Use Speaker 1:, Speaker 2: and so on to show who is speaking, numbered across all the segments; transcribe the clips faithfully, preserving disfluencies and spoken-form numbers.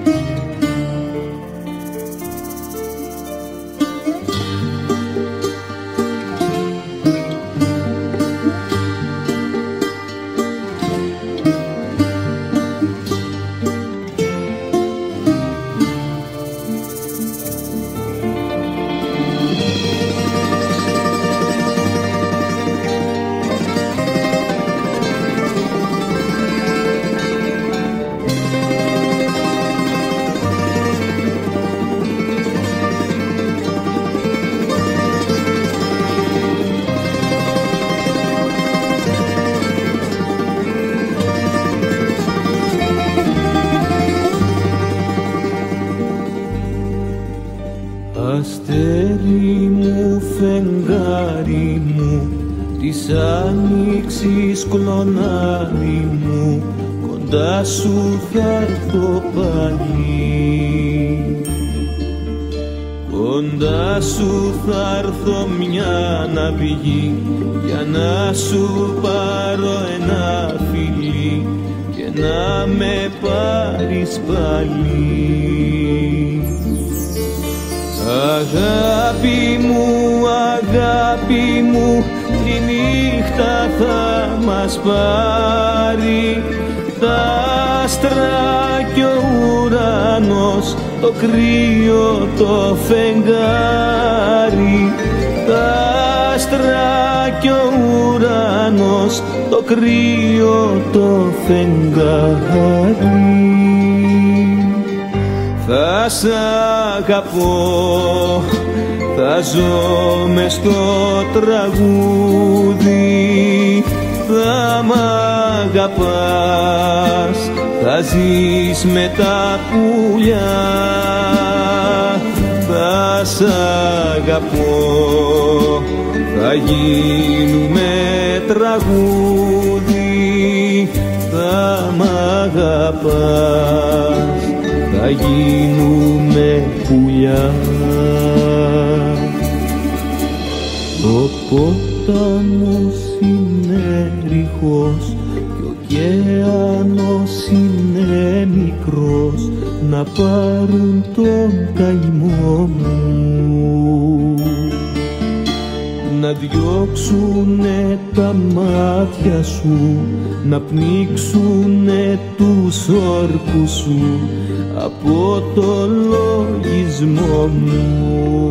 Speaker 1: Αστέρι μου, φεγγάρι μου, της άνοιξης κλονάρι μου, κοντά σου θα έρθω πάλι. Κοντά σου θα έρθω μια ναυγή, για να σου πάρω ένα φιλί και να με πάρεις πάλι. Αγάπη μου, αγάπη μου, τη νύχτα θα μας πάρει, τα άστρα κι ο ουρανός, το κρύο το φεγγάρι. Τα άστρα κι ο ουρανός, το κρύο το φεγγάρι. Θα σ' αγαπώ, θα ζω μες στο τραγούδι, θα μ' αγαπάς, θα ζεις με τα πουλιά. Θα σ' αγαπώ, θα γίνουμε τραγούδι, θα μ' αγαπάς, θα γίνουμε πουλιά. Ο ποτάμος είναι ρηχός κι ο ωκεάνος είναι μικρός, να πάρουν τον καημό μου, να διώξουνε τα μάτια σου, να πνίξουνε τους όρκους σου από το λογισμό μου.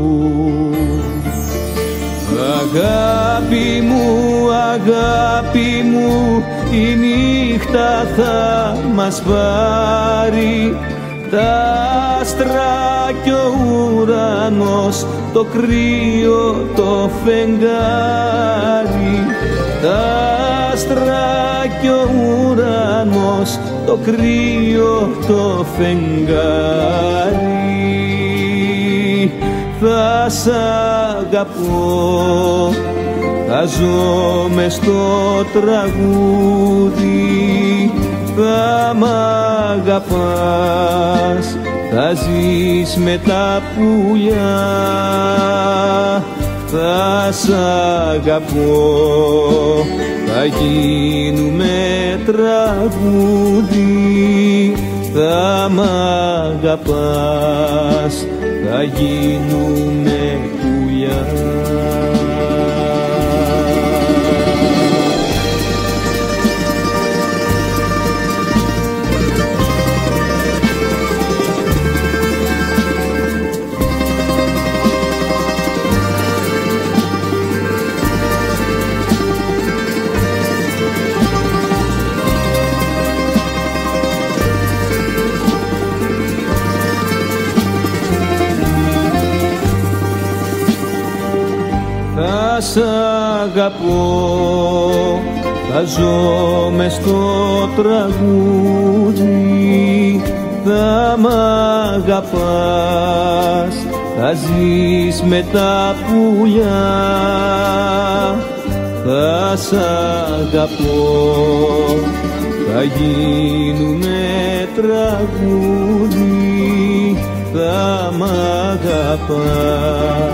Speaker 1: Αγάπη μου, αγάπη μου, η νύχτα θα μας πάρει, τα άστρα κι ο ουρανός, το κρύο το φεγγάρι. Τα άστρα κι ο ουρανός, το κρύο το φεγγάρι. Θα σ' αγαπώ, θα ζω μες στο τραγούδι, θα μ' αγαπάς, θα ζεις με τα πουλιά. Θα σ' αγαπώ, θα γίνουμε τραγούδι, θα μ' αγαπάς, θα γίνουμε πουλιά. Θα σ' αγαπώ, θα ζω μες στο τραγούδι, θα μ' αγαπάς, θα ζεις με τα πουλιά. Θα σ' αγαπώ, θα γίνουμε τραγούδι, θα μ' αγαπάς,